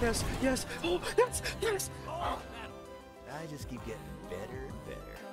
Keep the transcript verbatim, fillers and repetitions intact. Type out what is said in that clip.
Yes, yes. Oh, yes, yes. I just keep getting better and better.